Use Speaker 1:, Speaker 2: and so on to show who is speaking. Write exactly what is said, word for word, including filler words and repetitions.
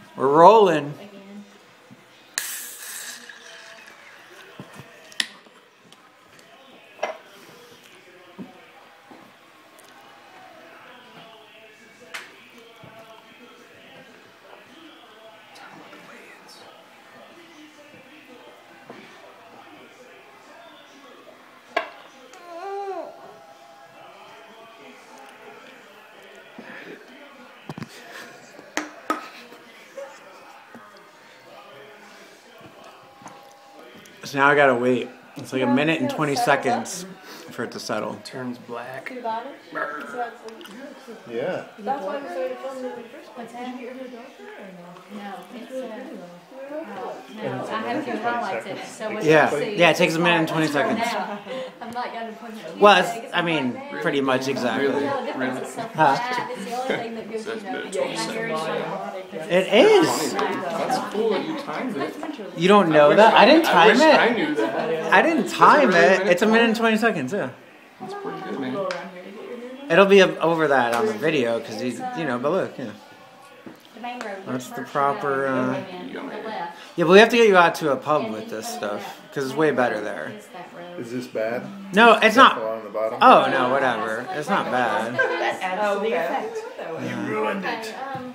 Speaker 1: We're rolling. So now I gotta wait. It's like a minute and twenty seconds for it to settle.
Speaker 2: It turns black.
Speaker 3: Yeah.
Speaker 4: That's why we started filming in the first place.
Speaker 5: Did you get rid of the doctor or no?
Speaker 4: No, it's uh,
Speaker 5: No, I have two highlights in it. So what
Speaker 1: Yeah,
Speaker 5: you see
Speaker 1: yeah, it takes a minute and twenty seconds.
Speaker 5: now, I'm not going to put it.
Speaker 1: Well, it's, I mean, pretty much exactly.
Speaker 5: The difference is so
Speaker 1: Huh?
Speaker 5: flat. It's the only thing that gives you know. I'm very sure.
Speaker 1: It is.
Speaker 2: That's cool that you timed it.
Speaker 1: You don't know that? I didn't
Speaker 2: I
Speaker 1: time
Speaker 2: wish I
Speaker 1: it.
Speaker 2: knew that.
Speaker 1: I didn't time
Speaker 2: really a
Speaker 1: it.
Speaker 2: minute
Speaker 1: It's a minute and twenty seconds, yeah.
Speaker 2: That's pretty good, man.
Speaker 1: It'll be over that on the video because he's, you know, but look, yeah.
Speaker 5: The main road.
Speaker 1: That's the proper, uh,
Speaker 5: The left.
Speaker 1: Yeah, but we have to get you out to a pub with this stuff because it's way better there.
Speaker 5: Is that road.
Speaker 3: Is this bad?
Speaker 1: No, it's not.
Speaker 3: On the bottom?
Speaker 1: Oh, no, whatever. It's not bad.
Speaker 4: that adds to the effect.
Speaker 3: You ruined it.
Speaker 5: Okay, um,